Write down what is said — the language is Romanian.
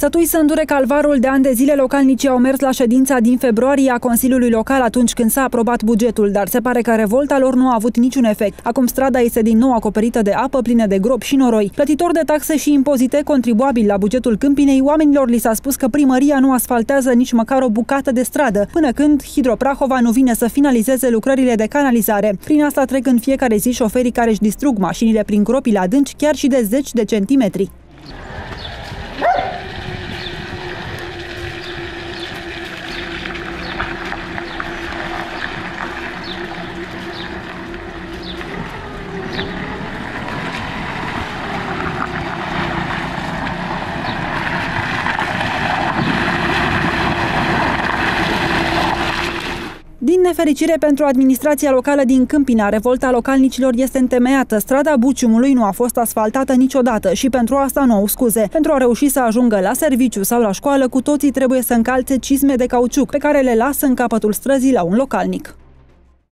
Sătui să îndure calvarul de ani de zile, localnicii au mers la ședința din februarie a Consiliului Local atunci când s-a aprobat bugetul, dar se pare că revolta lor nu a avut niciun efect. Acum strada este din nou acoperită de apă, plină de gropi și noroi. Plătitori de taxe și impozite, contribuabili la bugetul Câmpinei, oamenilor li s-a spus că primăria nu asfaltează nici măcar o bucată de stradă, până când Hidroprahova nu vine să finalizeze lucrările de canalizare. Prin asta trec în fiecare zi șoferii care își distrug mașinile prin gropile adânci, chiar și de 10 de centimetri. Din nefericire pentru administrația locală din Câmpina, revolta localnicilor este întemeiată. Strada Buciumului nu a fost asfaltată niciodată și pentru asta nu au scuze. Pentru a reuși să ajungă la serviciu sau la școală, cu toții trebuie să încalțe cizme de cauciuc, pe care le lasă în capătul străzii la un localnic.